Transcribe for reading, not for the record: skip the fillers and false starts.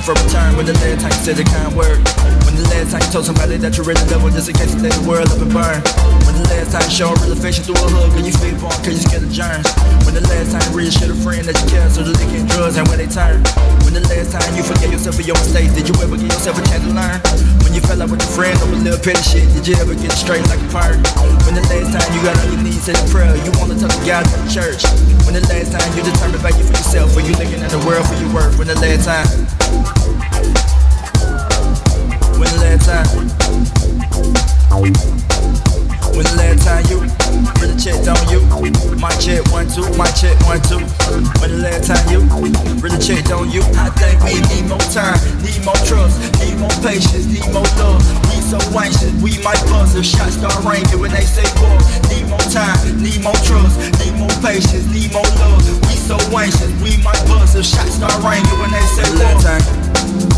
for return. When the last time you said a kind word? When the last time you told somebody that you really love them, just in case you let the world up and burn? When the last time you showed real affection through a hug, and you feel born cause you scared of germs? When the last time you really showed a friend that you care, so the licking drugs and when they turn? When the last time you forgave yourself for your mistakes, did you ever give yourself a chance to learn? When you fell out with your friend over little petty shit, did you ever get straight like a pirate? When the last time you got on your knees and prayer, you wanna talk to God in the church? When the last time you determined value for yourself, or you looking at the world for your worth? When the last time? When the last time? When the last time you really checked on you? My check 1 2, my check 1 2. When the last time you really checked on you? I think we need more time, need more trust, need more patience, need more love. We so anxious, we might buzz if shots start raining when they say war. Need more time, need more trust, need more patience, need more love. We so anxious, we might buzz if shots start raining when they say war.